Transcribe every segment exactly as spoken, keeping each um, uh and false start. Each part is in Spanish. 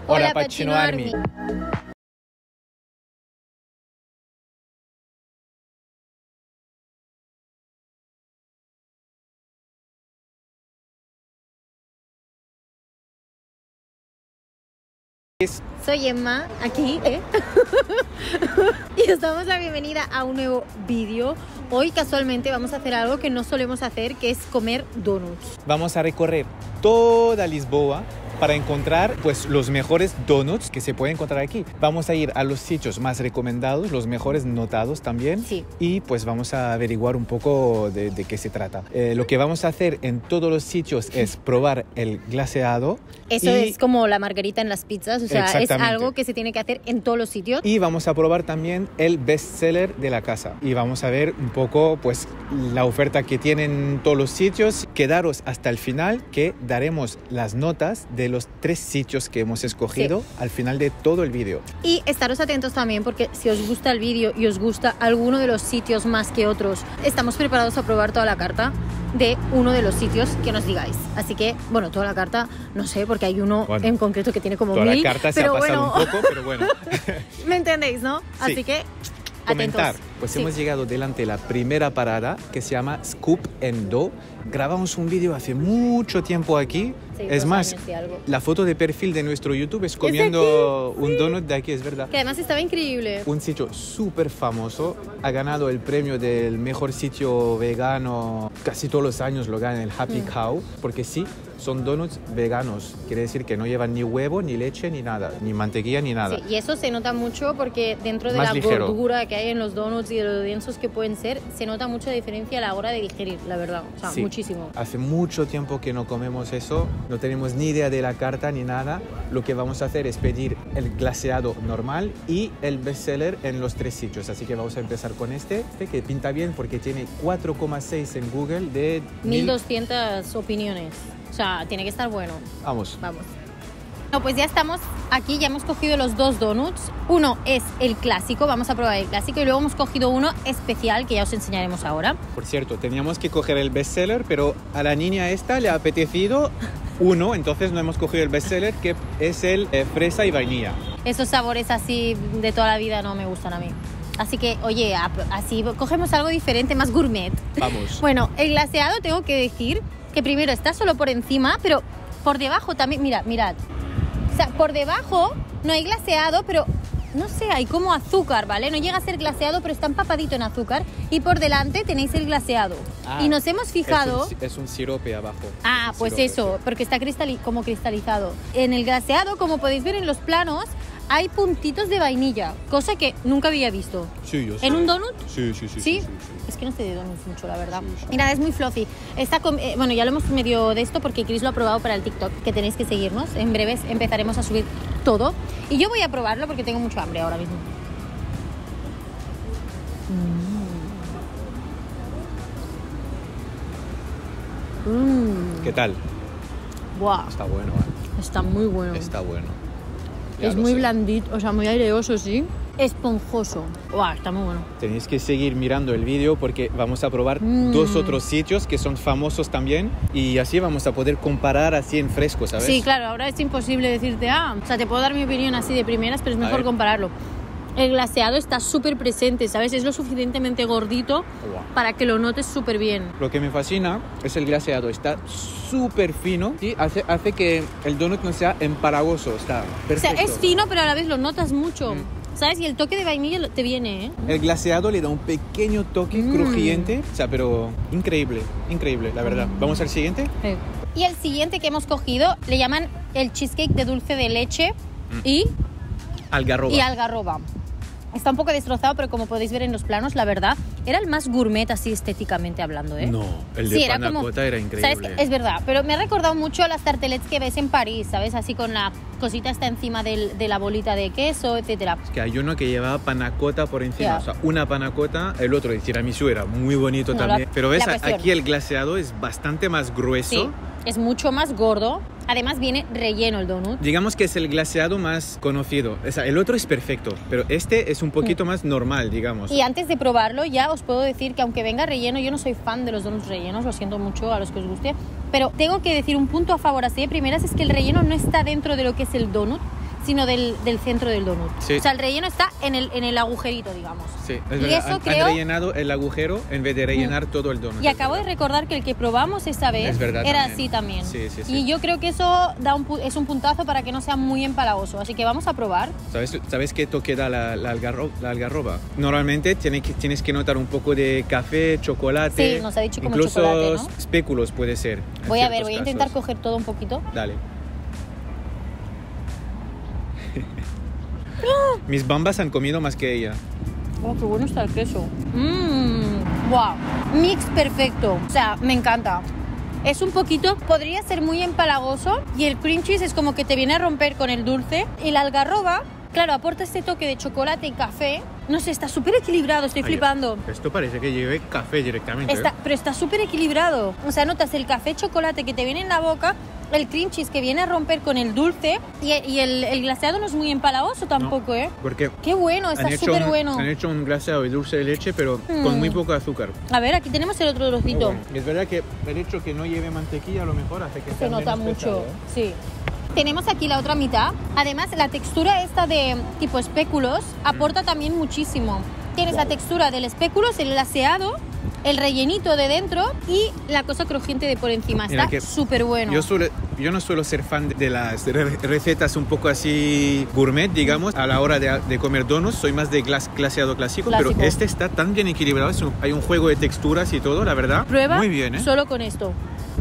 Hola, Pacino Army. Soy Emma, aquí, ¿eh? Y os damos la bienvenida a un nuevo vídeo. Hoy casualmente vamos a hacer algo que no solemos hacer, que es comer donuts. Vamos a recorrer toda Lisboa para encontrar pues los mejores donuts que se pueden encontrar aquí. Vamos a ir a los sitios más recomendados, los mejores notados también. Sí. Y pues vamos a averiguar un poco de, de qué se trata. Eh, lo que vamos a hacer en todos los sitios es probar el glaseado. Eso y... es como la margarita en las pizzas, o sea, es algo que se tiene que hacer en todos los sitios. Y vamos a probar también el bestseller de la casa. Y vamos a ver un poco pues la oferta que tienen todos los sitios. Quedaros hasta el final, que daremos las notas de los tres sitios que hemos escogido, sí, al final de todo el vídeo. Y estaros atentos también, porque si os gusta el vídeo y os gusta alguno de los sitios más que otros, estamos preparados a probar toda la carta de uno de los sitios que nos digáis. Así que, bueno, toda la carta, no sé, porque hay uno bueno, en concreto que tiene como toda mil. Toda la carta se pero ha pasado bueno, un poco, pero bueno. ¿Me entendéis, no? Así sí. que, comentar. atentos. Pues sí. hemos llegado delante de la primera parada, que se llama Scoop and Do. Grabamos un vídeo hace mucho tiempo aquí. Sí, es más, algo. La foto de perfil de nuestro YouTube es comiendo ¿Es un sí. donut de aquí, es verdad. Que además estaba increíble. Un sitio súper famoso. Ha ganado el premio del mejor sitio vegano. Casi todos los años lo gana el Happy mm. Cow. Porque sí, son donuts veganos. Quiere decir que no llevan ni huevo, ni leche, ni nada. Ni mantequilla, ni nada. Sí, y eso se nota mucho porque dentro de Más la ligero. gordura que hay en los donuts y de lo densos que pueden ser, se nota mucha diferencia a la hora de digerir, la verdad. O sea, sí. muchísimo. Hace mucho tiempo que no comemos eso. No tenemos ni idea de la carta ni nada. Lo que vamos a hacer es pedir el glaseado normal y el bestseller en los tres sitios. Así que vamos a empezar con este, este que pinta bien porque tiene cuatro coma seis en Google de mil doscientas opiniones. O sea, tiene que estar bueno. Vamos. Vamos. No, pues ya estamos aquí, ya hemos cogido los dos donuts. Uno es el clásico, vamos a probar el clásico, y luego hemos cogido uno especial que ya os enseñaremos ahora. Por cierto, teníamos que coger el bestseller, pero a la niña esta le ha apetecido uno, entonces no hemos cogido el bestseller, que es el eh, fresa y vainilla. Esos sabores así de toda la vida no me gustan a mí. Así que, oye, así cogemos algo diferente, más gourmet. Vamos. Bueno, el glaseado tengo que decir que primero está solo por encima, pero por debajo también, mira, mirad. O sea, por debajo no hay glaseado, pero no sé, hay como azúcar, ¿vale? No llega a ser glaseado, pero está empapadito en azúcar. Y por delante tenéis el glaseado. Ah, y nos hemos fijado... Es un, es un sirope abajo. Ah, pues sirope, eso, sí. Porque está cristali como cristalizado. En el glaseado, como podéis ver en los planos, hay puntitos de vainilla, cosa que nunca había visto. Sí, yo sé. ¿En un donut? Sí, sí, sí. ¿Sí? sí, sí, sí. Es que no sé de donuts mucho, la verdad. Sí, sí. Mira, es muy fluffy. Está con, eh, bueno, ya lo hemos medio de esto porque Chris lo ha probado para el TikTok, que tenéis que seguirnos. En breves empezaremos a subir todo. Y yo voy a probarlo porque tengo mucho hambre ahora mismo. Mm. Mm. ¿Qué tal? Buah. Está bueno, ¿eh? Está muy bueno. Está bueno. Ya es muy sé. blandito, o sea, muy aireoso, sí. Esponjoso. Buah, está muy bueno. Tenéis que seguir mirando el vídeo porque vamos a probar mm. dos otros sitios que son famosos también y así vamos a poder comparar así en fresco, ¿sabes? Sí, claro, ahora es imposible decirte, ah, o sea, te puedo dar mi opinión así de primeras, pero es mejor compararlo. El glaseado está súper presente, ¿sabes? Es lo suficientemente gordito wow. para que lo notes súper bien. Lo que me fascina es el glaseado, está súper fino y hace, hace que el donut no sea empalagoso, está perfecto. O sea, es fino, pero a la vez lo notas mucho. Mm. ¿Sabes? Y el toque de vainilla te viene, ¿eh? El glaseado le da un pequeño toque mm. crujiente, o sea, pero increíble, increíble, la verdad. Mm. ¿Vamos al siguiente? Sí. Y el siguiente que hemos cogido le llaman el cheesecake de dulce de leche mm. y... Algarroba. Y algarroba. Está un poco destrozado, pero como podéis ver en los planos, la verdad, era el más gourmet así estéticamente hablando, ¿eh? No, el de sí, panna cotta era increíble. ¿Sabes qué? Es verdad, pero me ha recordado mucho a las tartelets que ves en París, ¿sabes? Así con la cosita está encima del, de la bolita de queso, etcétera. Es que hay uno que llevaba panna cotta por encima, yeah. o sea, una panna cotta, el otro de tiramisú era muy bonito no, también. La, pero ves, aquí el glaseado es bastante más grueso. Sí, es mucho más gordo. Además viene relleno el donut. Digamos que es el glaseado más conocido. O sea, el otro es perfecto, pero este es un poquito mm. más normal, digamos. Y antes de probarlo ya os puedo decir que aunque venga relleno, yo no soy fan de los donuts rellenos, lo siento mucho a los que os guste, pero tengo que decir un punto a favor así de primeras es que el relleno no está dentro de lo que es el donut, sino del, del centro del donut. Sí. O sea, el relleno está en el, en el agujerito, digamos. Sí, es Y verdad. eso han, creo- han rellenado el agujero en vez de rellenar mm. todo el donut. Y acabo de recordar que el que probamos esta vez Es verdad, era también. así también. Sí, sí, sí. Y yo creo que eso da un, pu- es un puntazo para que no sea muy empalagoso. Así que vamos a probar. ¿Sabes, ¿Sabes qué toque da la, la, algarro, la algarroba? Normalmente tiene que, tienes que notar un poco de café, chocolate. Sí, nos ha dicho como incluso chocolate, ¿no? espéculos puede ser. Voy a ver, voy a intentar coger todo un poquito. Dale. Mis bambas han comido más que ella. Oh, qué bueno está el queso. Mmm, wow. Mix perfecto. O sea, me encanta. Es un poquito, podría ser muy empalagoso y el cream cheese es como que te viene a romper con el dulce. Y la algarroba, claro, aporta este toque de chocolate y café. No sé, está súper equilibrado, estoy Oye, flipando. Esto parece que lleve café directamente. Está, ¿eh? pero está súper equilibrado. O sea, notas el café chocolate que te viene en la boca, el cream cheese que viene a romper con el dulce y, y el, el glaseado no es muy empalagoso tampoco, No, ¿eh? Porque Qué bueno, está han hecho súper un- bueno. Han hecho un glaseado de dulce de leche, pero Mm. con muy poco azúcar. A ver, aquí tenemos el otro trocito. Es verdad que el hecho que no lleve mantequilla a lo mejor hace que Se sea nota menos mucho, pesado, ¿eh? sí. Tenemos aquí la otra mitad. Además, la textura esta de tipo espéculos aporta también muchísimo. Tienes la textura del espéculos, el glaseado, el rellenito de dentro y la cosa crujiente de por encima. Mira Está que súper bueno. Yo, suele- yo no suelo ser fan de las re- recetas un poco así gourmet, digamos, a la hora de, de comer donuts. Soy más de glas, glaseado clásico, Clásico. pero este está tan bien equilibrado. Es un- hay un juego de texturas y todo, la verdad. Prueba Muy bien, ¿eh? solo con esto.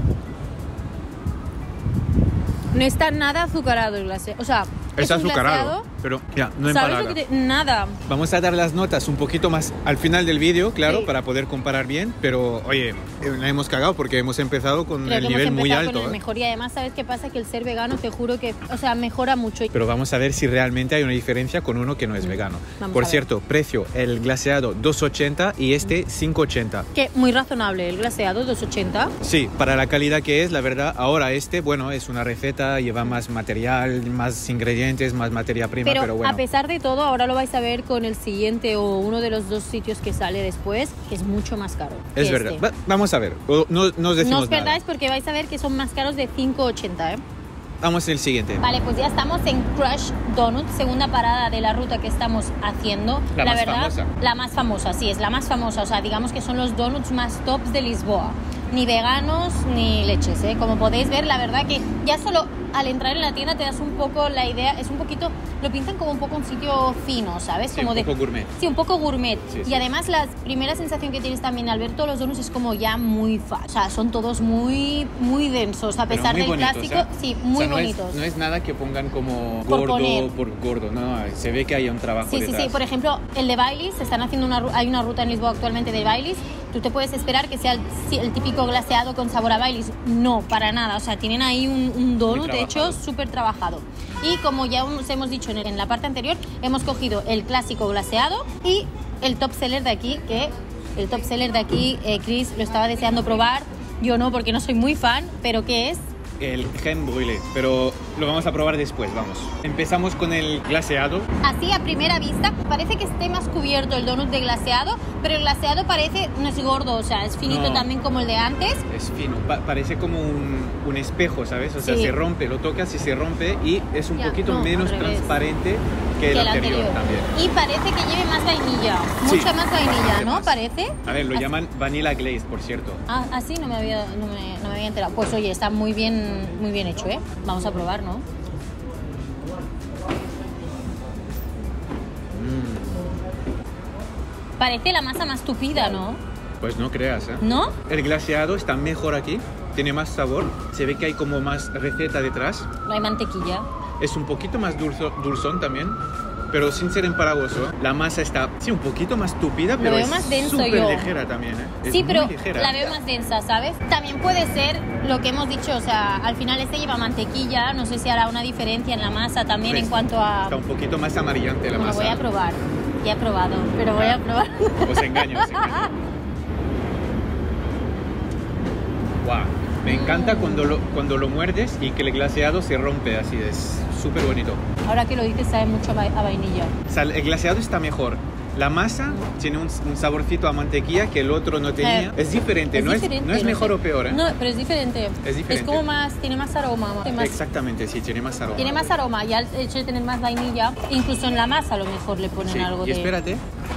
No está nada azucarado el glaseado. O sea, Es es un azucarado, glaseado, pero ya, no ¿sabes empalaga. lo que te- Nada. Vamos a dar las notas un poquito más al final del vídeo, claro, Sí. para poder comparar bien, pero oye, eh, la hemos cagado porque hemos empezado con Creo el que nivel hemos muy empezado alto. con el ¿eh? mejor y además, ¿sabes qué pasa? Que el ser vegano, te juro que, o sea, mejora mucho. Pero vamos a ver si realmente hay una diferencia con uno que no es vegano. Vamos Por a ver. cierto, precio, el glaseado dos ochenta y este cinco ochenta. Que muy razonable el glaseado, dos ochenta. Sí, para la calidad que es, la verdad, ahora este, bueno, es una receta, lleva más material, más ingredientes, más materia prima, Pero, pero, bueno. a pesar de todo, ahora lo vais a ver con el siguiente o uno de los dos sitios que sale después, que es mucho más caro. Es que verdad. este. Va- vamos a ver, o- no, no os decimos No os nada. perdáis porque vais a ver que son más caros de cinco ochenta, ¿eh? Vamos al siguiente. Vale, pues ya estamos en Crush Donut, segunda parada de la ruta que estamos haciendo. La más verdad, famosa. La más famosa, sí, es la más famosa. O sea, digamos que son los donuts más tops de Lisboa. Ni veganos ni leches, ¿eh? Como podéis ver, la verdad que ya solo al entrar en la tienda te das un poco la idea, es un poquito, lo pintan como un poco un sitio fino, ¿sabes? Sí, Como un de, poco gourmet. Sí, un poco gourmet. Sí, y sí. además la primera sensación que tienes también al ver todos los donuts es como ya muy fat. O sea, son todos muy, muy densos, a Pero pesar muy del bonitos, clásico. ¿eh? Sí, O muy sea, no es- bonitos. No es, nada que pongan como Por gordo poner. por gordo, no, se ve que hay un trabajo Sí, sí, detrás. sí. Por ejemplo, el de Baileys, están haciendo una, ru- hay una ruta en Lisboa actualmente de Baileys. Tú te puedes esperar que sea el, sí, el típico glaseado con sabor a Baileys. No, para nada. O sea, tienen ahí un, un donut trabajado. hecho súper trabajado. Y como ya os hemos dicho en, el- en la parte anterior, hemos cogido el clásico glaseado y el top seller de aquí, que el top seller de aquí, eh, Chris lo estaba deseando probar. Yo no, porque no soy muy fan, pero ¿qué es? El crème brûlée, pero lo vamos a probar después, vamos. Empezamos con el glaseado. Así a primera vista parece que esté más cubierto el donut de glaseado, pero el glaseado parece, no es gordo, o sea, es finito No. también como el de antes. Es fino, pa- parece como un, un espejo, ¿sabes? O sea, Sí. se rompe, lo tocas y se rompe y es un Ya, poquito no, menos al revés. transparente que, el, anterior, también. Y parece que lleve más vainilla, Sí, mucha más vainilla, bastante ¿no? más. Parece. A ver, lo Así- llaman vanilla glaze, por cierto. Ah, así no me había, no me, no me había enterado. Pues oye, está muy bien, muy bien hecho, ¿eh? Vamos a probar, ¿no? Parece la masa más tupida, ¿no? Pues no creas, ¿eh? ¿No? El glaseado está mejor aquí, tiene más sabor, se ve que hay como más receta detrás. No hay mantequilla. Es un poquito más dulzo- dulzón también, pero sin ser empalagoso. La masa está, sí, un poquito más tupida, Lo pero veo es más denso súper yo. ligera también, ¿eh? Es Sí, muy pero ligera. la veo más densa, ¿sabes? También puede ser lo que hemos dicho, o sea, al final este lleva mantequilla, no sé si hará una diferencia en la masa también ¿Ves? en cuanto a... Está un poquito más amarillante la Bueno, masa. voy a probar, ya he probado, pero voy a probar. Os engaño, os engaño. Guau, me encanta cuando lo, cuando lo muerdes y que el glaseado se rompe así, es súper bonito. Ahora que lo dices sabe mucho a va- a vainilla. O sea, el glaseado está mejor, La masa tiene un, un saborcito a mantequilla que el otro no tenía. Eh, es diferente, es no, diferente, es, no es no mejor sé. o peor, ¿eh? No, pero es diferente. Es diferente. Es como más, tiene más aroma. Más, Exactamente, sí, tiene más aroma. tiene más aroma y al hecho de tener más vainilla, incluso en la masa a lo mejor le ponen Sí, algo y de... espérate.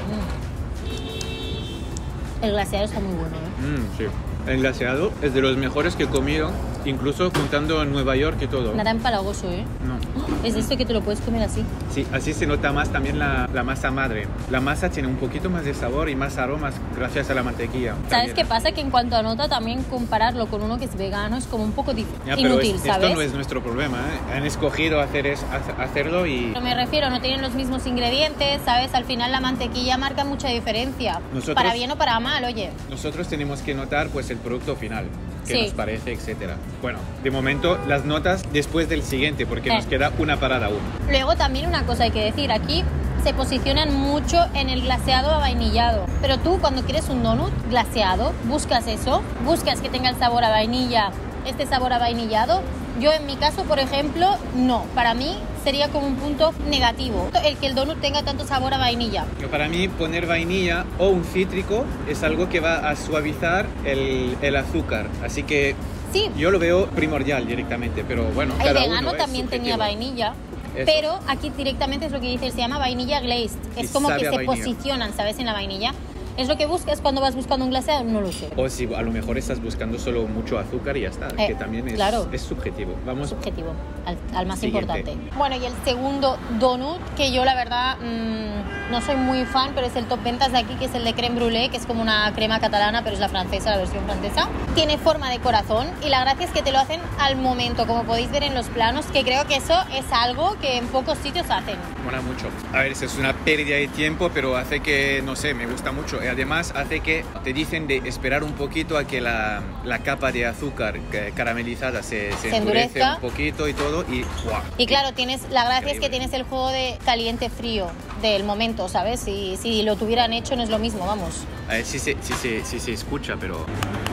Mm. El glaseado está muy bueno, ¿eh? Mm, sí. El glaseado es de los mejores que he comido, incluso juntando en Nueva York y todo. Nada empalagoso, ¿eh? No. Es esto que te lo puedes comer así. Sí, así se nota más también la, la masa madre. La masa tiene un poquito más de sabor y más aromas gracias a la mantequilla. ¿Sabes también. qué pasa? Que en cuanto a nota, también compararlo con uno que es vegano es como un poco dif- Ya, pero inútil, es- ¿sabes? esto no es nuestro problema, ¿eh? Han escogido hacer es, ha- hacerlo y Pero me refiero, no tienen los mismos ingredientes, ¿sabes? Al final la mantequilla marca mucha diferencia. Nosotros- Para bien o para mal, oye. nosotros tenemos que notar pues el producto final, qué Sí. nos parece, etcétera. Bueno, de momento las notas después del siguiente, porque Eh. nos queda una parada aún. Luego también una cosa hay que decir, aquí se posicionan mucho en el glaseado avainillado. Pero tú cuando quieres un donut glaseado, buscas eso, buscas que tenga el sabor a vainilla, este sabor a vainillado. Yo en mi caso, por ejemplo, no. Para mí sería como un punto negativo el que el donut tenga tanto sabor a vainilla. Pero para mí poner vainilla o un cítrico es algo que va a suavizar el, el azúcar, así que Sí, yo lo veo primordial directamente, pero bueno, el cada vegano uno es también tenía subjetivo. vainilla. Eso. Pero aquí directamente es lo que dice, se llama vainilla glazed. Y Es como sabe que a se vainilla. posicionan, ¿sabes? En la vainilla. ¿Es lo que buscas cuando vas buscando un glaseado? No lo sé. O si a lo mejor estás buscando solo mucho azúcar y ya está, Eh, que también es, claro. es subjetivo. Vamos, Subjetivo, al, al más Siguiente. importante. Bueno, y el segundo donut, que yo la verdad mmm, no soy muy fan, pero es el top ventas de aquí, que es el de crème brûlée, que es como una crema catalana, pero es la francesa, la versión francesa. Tiene forma de corazón y la gracia es que te lo hacen al momento, como podéis ver en los planos, que creo que eso es algo que en pocos sitios hacen. mola mucho. A ver, es una pérdida de tiempo, pero hace que, no sé, me gusta mucho. Y además hace que te dicen de esperar un poquito a que la, la capa de azúcar eh, caramelizada se, se, Se endurece endurezca. un poquito y todo y ¡guau! Y claro, tienes, la gracia es Increíble. que tienes el juego de caliente-frío del momento, ¿sabes? Si, si lo tuvieran hecho no es lo mismo, vamos. A ver si se, si se, si se escucha, pero...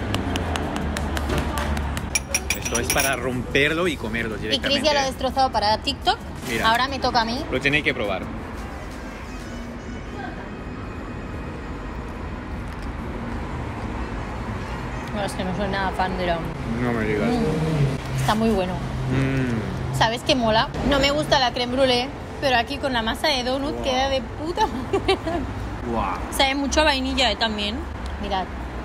Esto es para romperlo y comerlo Y directamente. Chris ya lo ha destrozado para TikTok. Mira. Ahora me toca a mí. Lo tenéis que probar. Bueno, es que no soy nada fan de la... No me digas. Está muy bueno. Mm. ¿Sabes qué mola? No me gusta la crème brûlée, pero aquí con la masa de donut Wow. queda de puta madre. Guau. Sabe mucho a vainilla eh, también. Mirad.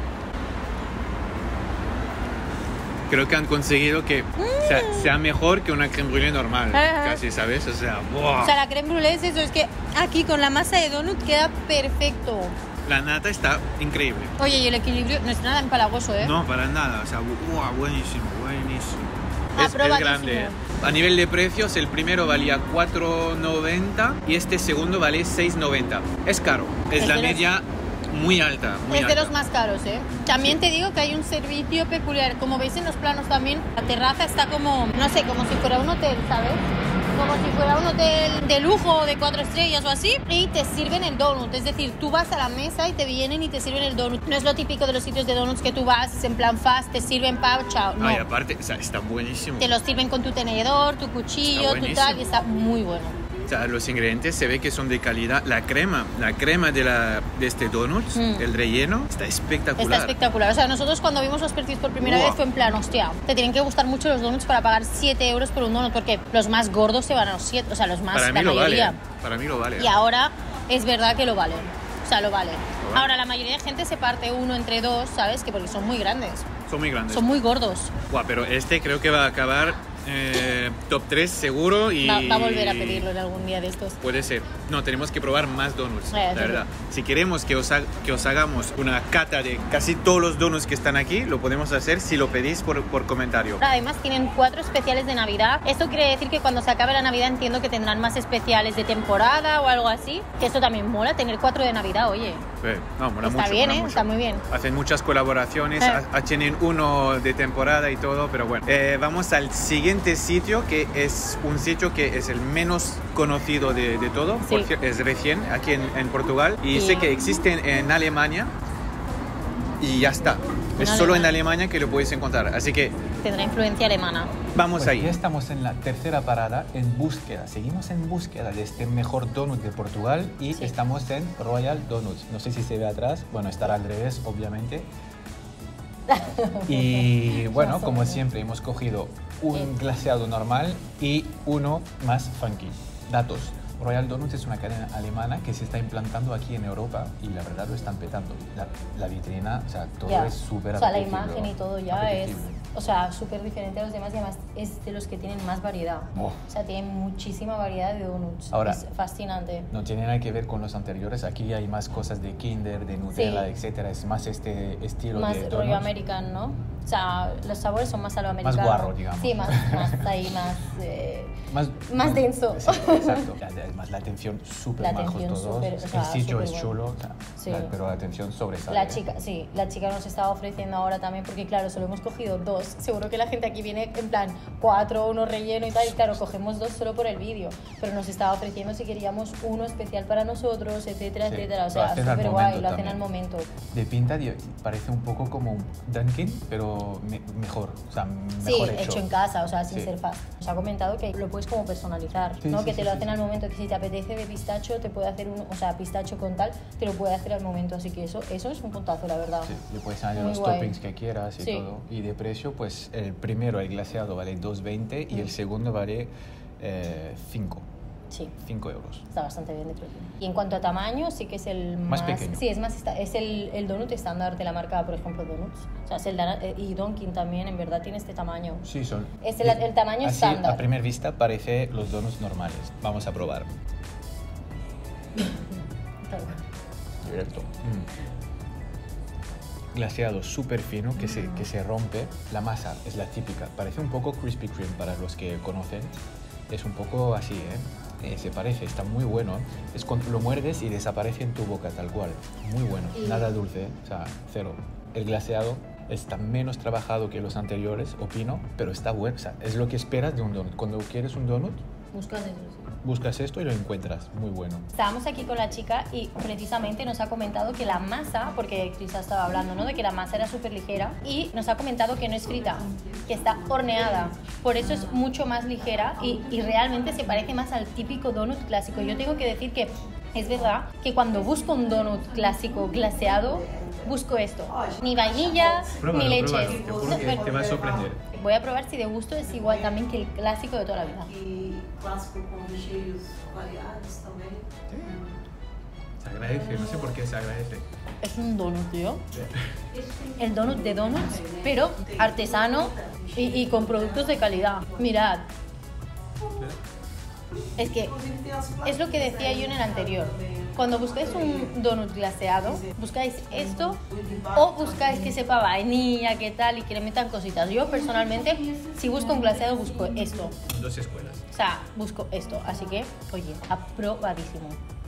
Creo que han conseguido que sea, sea mejor que una crème brûlée normal. Ajá. Casi, ¿sabes? O sea, ¡buah! O sea, la crème brûlée es eso, es que aquí con la masa de donut queda perfecto. La nata está increíble. Oye, y el equilibrio no es nada empalagoso, ¿eh? No, para nada. O sea, ¡buah! Buenísimo, buenísimo. Es, es Aprobadísimo. grande. A nivel de precios, el primero valía cuatro noventa y este segundo vale seis noventa. Es caro. Es Es la de los- media muy alta. Muy Es de alta. los más caros, ¿eh? También te digo que hay un servicio peculiar. Como veis en los planos también, la terraza está como, no sé, como si fuera un hotel, ¿sabes? Como si fuera un hotel de lujo, de cuatro estrellas o así. Y te sirven el donut. Es decir, tú vas a la mesa y te vienen y te sirven el donut. No es lo típico de los sitios de donuts que tú vas, es en plan fast, te sirven pao, chao. No. Ay, aparte, o sea, está buenísimo. Te lo sirven con tu tenedor, tu cuchillo, Está tu tal, y está muy bueno. O sea, los ingredientes se ve que son de calidad. La crema, la crema de, la, de este donut, Mm. el relleno, está espectacular. Está espectacular. O sea, nosotros cuando vimos los precios por primera Buah. vez fue en plan, hostia, te tienen que gustar mucho los donuts para pagar siete euros por un donut, porque los más gordos se van a los siete, o sea, los más, Para la mí lo mayoría. vale. Para mí lo vale. Y ahora es verdad que lo valen. O sea, lo valen. Lo vale. Ahora, la mayoría de gente se parte uno entre dos, ¿sabes? Que porque son muy grandes, Son muy grandes. son muy gordos. Buah, pero este creo que va a acabar eh, top tres seguro y... Va, va a volver a pedirlo en algún día de estos. Puede ser. No, tenemos que probar más donuts, Eh, la sí. verdad. Si queremos que os, ha- que os hagamos una cata de casi todos los donuts que están aquí, lo podemos hacer si lo pedís por, por comentario. Además tienen cuatro especiales de Navidad. Esto quiere decir que cuando se acabe la Navidad entiendo que tendrán más especiales de temporada o algo así. Que esto también mola, tener cuatro de Navidad, oye. Eh, no, mola Está mucho, bien, mola ¿eh? mucho. Está muy bien. Hacen muchas colaboraciones, Eh. ha- ha- tienen uno de temporada y todo, pero bueno. Eh, vamos al siguiente sitio, que es un sitio que es el menos conocido de, de todo, Sí. porque es recién aquí en, en Portugal, y Y- sé que existe en, en Alemania, y ya está. Es En solo en Alemania. Alemania que lo podéis encontrar. Así que tendrá influencia alemana. Vamos pues ahí. Ya estamos en la tercera parada, en búsqueda. Seguimos en búsqueda de este mejor donut de Portugal y sí. estamos en Royal Donuts. No sé si se ve atrás. Bueno, estará al revés, obviamente. Y bueno, como siempre, hemos cogido un glaseado normal y uno más funky. Datos. Royal Donuts es una cadena alemana que se está implantando aquí en Europa y la verdad lo están petando. La, la vitrina, o sea, todo yeah. es súper O sea, la imagen y todo ya es, o sea, súper diferente a los demás y además es de los que tienen más variedad. Oh. O sea, tienen muchísima variedad de donuts. Ahora, es fascinante. No tiene nada que ver con los anteriores. Aquí hay más cosas de Kinder, de Nutella, sí. etcétera. Es más este estilo más de donuts. Más rollo americano, ¿no? O sea, los sabores son más a lo americano. Más guarro, digamos. Sí, más, más ahí, más... Eh, más, más denso. Sí, exacto. Además, la atención súper majos todos. Super, o sea, el sitio es bueno. chulo, o sea, sí. la, pero la atención sobresale. La chica, sí, la chica nos estaba ofreciendo ahora también, porque claro, solo hemos cogido dos. Seguro que la gente aquí viene en plan cuatro, uno relleno y tal, y claro, cogemos dos solo por el vídeo. Pero nos estaba ofreciendo si queríamos uno especial para nosotros, etcétera, sí. etcétera. O sea, súper guay, lo hacen al momento. De pinta parece un poco como un Dunkin', pero me, mejor, o sea, mejor sí, hecho. hecho en casa, o sea, sin sí. ser fast. Nos ha comentado que lo puedes como personalizar, sí, ¿no? Sí, que te sí, lo hacen sí. al momento, que si te apetece de pistacho, te puede hacer un, o sea, pistacho con tal, te lo puede hacer al momento, así que eso, eso es un puntazo, la verdad. Sí, le puedes añadir los guay. toppings que quieras y sí. todo. Y de precio, pues el primero, el glaseado, vale dos veinte mm. y el segundo vale eh, cinco. Sí. cinco euros. Está bastante bien de precio. Y en cuanto a tamaño, sí que es el más... Más pequeño. Sí, es más es el, el donut estándar de la marca, por ejemplo, Donuts. O sea, es el, y Dunkin' también, en verdad, tiene este tamaño. Sí, son... Es el, el tamaño así, estándar. A primera vista parece los donuts normales. Vamos a probar. Directo. Mm. Glaseado súper fino que, mm. se, que se rompe. La masa es la típica. Parece un poco Krispy Kreme para los que conocen. Es un poco así, ¿eh? Eh, se parece, está muy bueno. Es cuando lo muerdes y desaparece en tu boca tal cual. Muy bueno, y... nada dulce, ¿eh? O sea, cero. El glaseado está menos trabajado que los anteriores, opino, pero está bueno. O sea, es lo que esperas de un donut. Cuando quieres un donut, buscas eso. Buscas esto y lo encuentras, muy bueno. Estábamos aquí con la chica y precisamente nos ha comentado que la masa, porque Crisa estaba hablando, ¿no? De que la masa era súper ligera y nos ha comentado que no es frita, que está horneada. Por eso es mucho más ligera y, y realmente se parece más al típico donut clásico. Yo tengo que decir que es verdad que cuando busco un donut clásico glaseado, busco esto. Ni vainilla, pruébalo, ni leches. Pruébalo, te juro que te va a sorprender. Voy a probar si de gusto es igual también que el clásico de toda la vida. Y clásico con recheios variados también. Se agradece, no sé por qué se agradece. Es un donut, tío. El donut de donuts, pero artesano y, y con productos de calidad. Mirad. Es que es lo que decía yo en el anterior. Cuando buscáis un donut glaseado, buscáis esto o buscáis que sepa vainilla, qué tal, y que le metan cositas. Yo personalmente, si busco un glaseado, busco esto. Dos escuelas. O sea, busco esto. Así que, oye, aprobadísimo.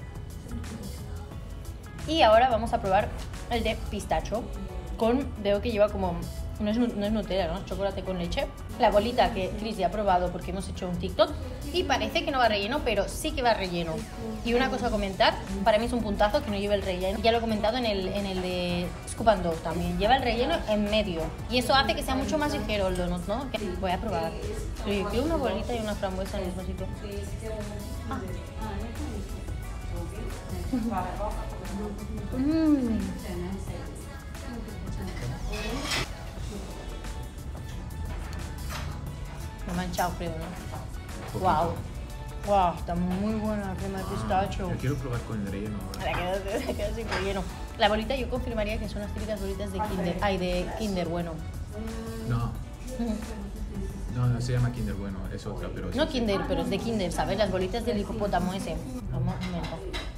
Y ahora vamos a probar el de pistacho. Con, veo que lleva como... No es, no es Nutella, ¿no? Chocolate con leche. La bolita que Chris ya ha probado porque hemos hecho un TikTok y parece que no va relleno, pero sí que va relleno. Y una cosa a comentar, para mí es un puntazo que no lleve el relleno. Ya lo he comentado en el, en el de Scoop and Go también. Lleva el relleno en medio y eso hace que sea mucho más ligero el donut, ¿no? Voy a probar. Pero yo quiero una bolita y una frambuesa en el mismo sitio. Ah. Mm. Me he manchado, creo, ¿no? Wow. Wow, está muy buena la crema de pistacho. Yo quiero probar con el relleno ahora. La queda, queda sin relleno. La bolita yo confirmaría que son las típicas bolitas de Kinder. Ay, de Kinder Bueno. No. No, no se llama Kinder Bueno, es otra, pero... No Kinder, pero es de Kinder, ¿sabes? Las bolitas del hipopótamo ese. Vamos, un momento.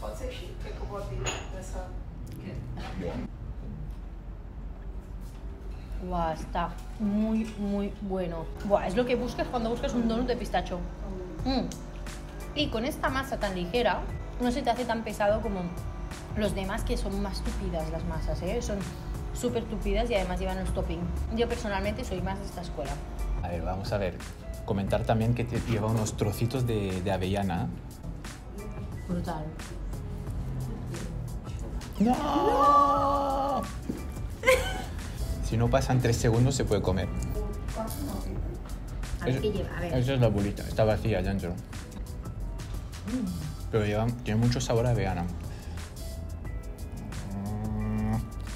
Wow, está muy, muy bueno. Wow, es lo que buscas cuando buscas un donut de pistacho. Mm. Y con esta masa tan ligera, no se te hace tan pesado como los demás, que son más tupidas las masas, ¿eh? Son súper tupidas y además llevan los toppings. Yo personalmente soy más de esta escuela. A ver, vamos a ver. Comentar también que te lleva unos trocitos de, de avellana. Brutal. ¡No! Si no pasan tres segundos se puede comer. A ver Es- qué lleva, a ver. Esa es la bolita, está vacía dentro. Pero lleva, tiene mucho sabor a vegana. Mm,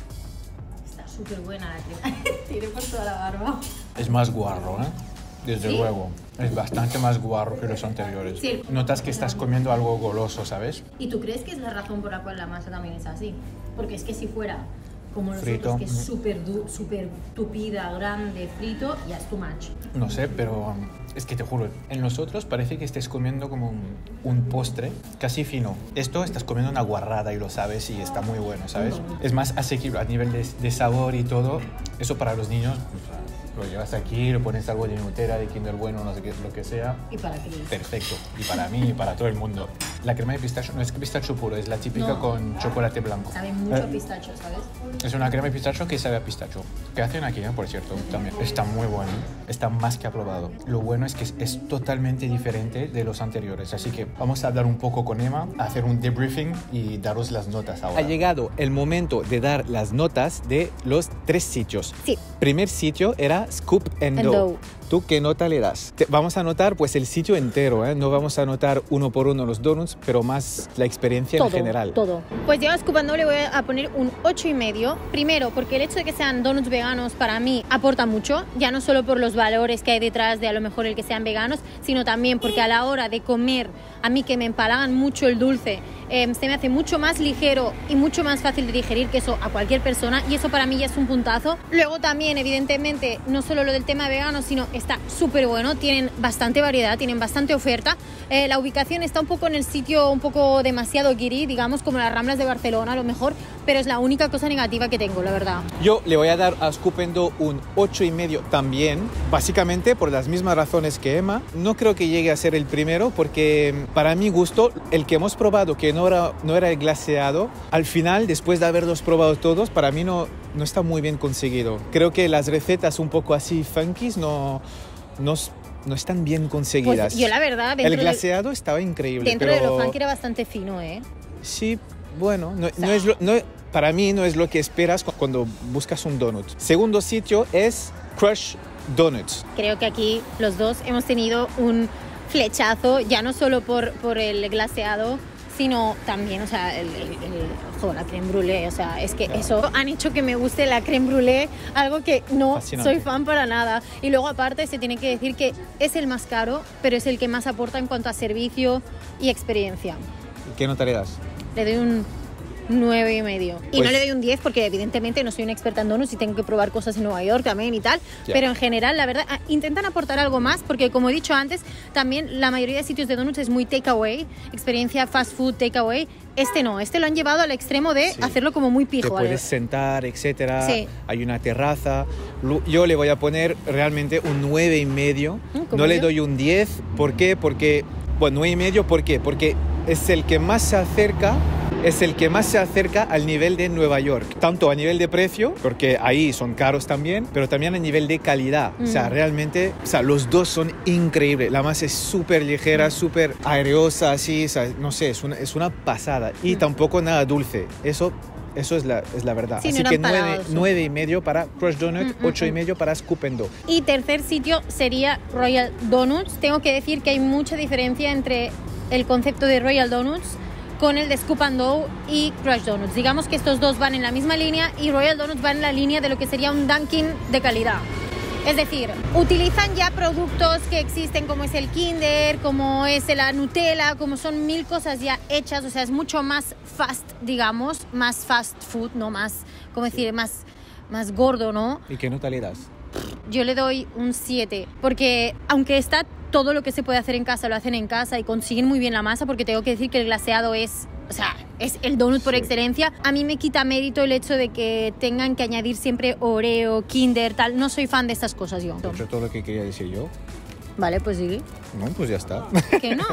Está súper buena la crema. Tiene por toda la barba. Es más guarro, ¿eh? Desde ¿Sí? luego. Es bastante más guarro que los anteriores. Sí. Notas que estás comiendo algo goloso, ¿sabes? ¿Y tú crees que es la razón por la cual la masa también es así? Porque es que si fuera como los Frito. otros, que es súper du- súper tupida, grande, frito, ya es too much. No sé, pero um, es que te juro, en los otros parece que estés comiendo como un, un postre casi fino. Esto estás comiendo una guarrada y lo sabes y está muy bueno, ¿sabes? Es más asequible a nivel de, de sabor y todo. Eso para los niños, pues, lo llevas aquí, lo pones algo de Nutella, de Kinder Bueno, no sé qué, lo que sea. Y para Chris. Perfecto. Y para mí y para todo el mundo. La crema de pistacho no es pistacho puro, es la típica No. con chocolate blanco. Sabe mucho a Eh, pistacho, ¿sabes? Es una crema de pistacho que sabe a pistacho. Que hacen aquí, ¿eh? Por cierto, también. Está muy bueno. Está más que aprobado. Lo bueno es que es, es totalmente diferente de los anteriores. Así que vamos a hablar un poco con Emma, a hacer un debriefing y daros las notas ahora. Ha llegado el momento de dar las notas de los tres sitios. Sí. Primer sitio era Scoop and And Dough. Dough. ¿Tú qué nota le das? Te- vamos a anotar pues el sitio entero, ¿eh? No vamos a anotar uno por uno los donuts, pero más la experiencia Todo, en general. todo. Pues yo a Scoop and Dough le voy a poner un ocho y medio. Primero, porque el hecho de que sean donuts veganos para mí aporta mucho, ya no solo por los valores que hay detrás de a lo mejor el que sean veganos, sino también porque a la hora de comer, a mí que me empalagan mucho el dulce, eh, se me hace mucho más ligero y mucho más fácil de digerir que eso a cualquier persona, y eso para mí ya es un puntazo. Luego también, evidentemente, no solo lo del tema vegano, sino está súper bueno, tienen bastante variedad, tienen bastante oferta. Eh, la ubicación está un poco en el sitio un poco demasiado guiri, digamos como las Ramblas de Barcelona a lo mejor, pero es la única cosa negativa que tengo, la verdad. Yo le voy a dar a Scoop and Dough un ocho y medio también, básicamente por las mismas razones que Emma. No creo que llegue a ser el primero porque para mi gusto el que hemos probado que no era, no era el glaseado, al final después de haberlos probado todos, para mí no, no está muy bien conseguido. Creo que las recetas un poco así funkies no, no, no están bien conseguidas. Pues yo la verdad, dentro, el glaseado estaba increíble. de, dentro pero... de lo funky era bastante fino, ¿eh? Sí, bueno, no, sea, no es lo, no, para mí no es lo que esperas cu- cuando buscas un donut. Segundo sitio es Crush Donuts. Creo que aquí los dos hemos tenido un flechazo, ya no solo por, por el glaseado, sino también, o sea, el, el, el, ojo, la crème brûlée, o sea, es que Claro. eso han hecho que me guste la crème brûlée, algo que no Fascinante. soy fan para nada. Y luego aparte se tiene que decir que es el más caro, pero es el que más aporta en cuanto a servicio y experiencia. ¿Qué nota le das? Le doy un nueve y medio. Y Pues- no le doy un diez porque evidentemente no soy una experta en donuts y tengo que probar cosas en Nueva York también y tal. Ya. Pero en general, la verdad, ah, intentan aportar algo más porque, como he dicho antes, también la mayoría de sitios de donuts es muy takeaway, experiencia fast food takeaway. Este no, este lo han llevado al extremo de Sí. hacerlo como muy Te pijo. ¿vale? puedes sentar, etcétera. Sí. Hay una terraza. Lu- Yo le voy a poner realmente un nueve y medio. Mm, como No le yo. doy un diez. ¿Por qué? Porque, bueno, nueve y medio, ¿por qué? Porque es el que más se acerca es el que más se acerca al nivel de Nueva York, tanto a nivel de precio, porque ahí son caros también, pero también a nivel de calidad. O sea, Mm. realmente, o sea, los dos son increíbles. La masa es súper ligera, súper aerosa, así, o sea, no sé, es una, es una pasada. Y Mm. tampoco nada dulce. Eso, eso es la, es la verdad. Sí, no Así eran que nueve, palados, ¿no? nueve y medio para Crush Donut, Mm, mm, ocho y mm. medio para Scoop and Dough. Y tercer sitio sería Royal Donuts. Tengo que decir que hay mucha diferencia entre el concepto de Royal Donuts con el de Scoop and Dough y Crush Donuts. Digamos que estos dos van en la misma línea y Royal Donuts va en la línea de lo que sería un Dunkin' de calidad. Es decir, utilizan ya productos que existen como es el Kinder, como es la Nutella, como son mil cosas ya hechas, o sea, es mucho más fast, digamos, más fast food, ¿no? Más, ¿cómo decir? Más, más gordo, ¿no? ¿Y qué nota le das? Yo le doy un siete, porque aunque está todo lo que se puede hacer en casa, lo hacen en casa y consiguen muy bien la masa, porque tengo que decir que el glaseado es, o sea, es el donut por Sí. excelencia. A mí me quita mérito el hecho de que tengan que añadir siempre Oreo, Kinder, tal. No soy fan de estas cosas yo. Eso es todo lo que quería decir yo. Vale, pues sí. No, pues ya está. Que no.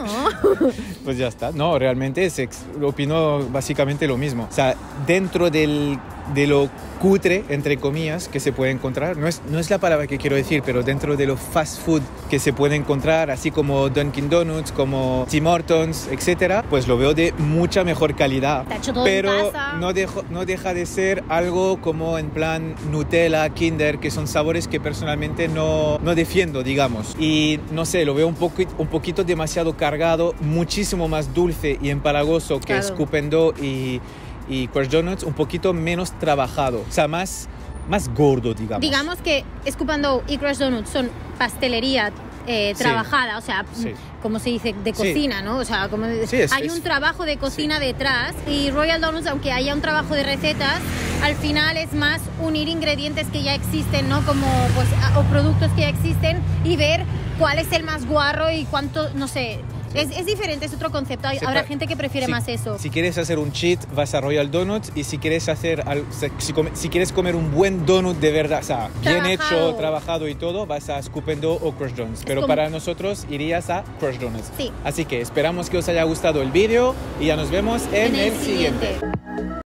Pues ya está. No, realmente es ex- opino básicamente lo mismo. O sea, dentro del de lo cutre, entre comillas, que se puede encontrar. No es, no es la palabra que quiero decir, pero dentro de lo fast food que se puede encontrar, así como Dunkin' Donuts, como Tim Hortons, etcétera, pues lo veo de mucha mejor calidad. Está hecho todo pero en casa. No, dejo, no deja de ser algo como en plan Nutella, Kinder, que son sabores que personalmente no, no defiendo, digamos. Y no sé, lo veo un, poco, un poquito demasiado cargado, muchísimo más dulce y empalagoso que Claro. Scoop and Go y y Crush Donuts, un poquito menos trabajado, o sea, más, más gordo, digamos. Digamos que Scoop and Go y Crush Donuts son pastelería eh, Sí. trabajada, o sea, Sí. como se dice, de cocina, ¿no? O sea, como Sí, es- hay es- un trabajo de cocina detrás, y Royal Donuts, aunque haya un trabajo de recetas, al final es más unir ingredientes que ya existen, ¿no? Como, pues, a- o productos que ya existen, y ver cuál es el más guarro y cuánto, no sé. Es, es diferente, es otro concepto. Hay, Se habrá pa- gente que prefiere si- más eso. Si quieres hacer un cheat, vas a Royal Donuts, y si quieres hacer al- si, come- si quieres comer un buen donut de verdad, o sea, bien Trabajado. hecho, trabajado y todo, vas a Scoop and Go o Crush Donuts. Pero como- para nosotros irías a Crush Donuts. Sí. Así que esperamos que os haya gustado el vídeo y ya nos vemos en, En el el siguiente. siguiente.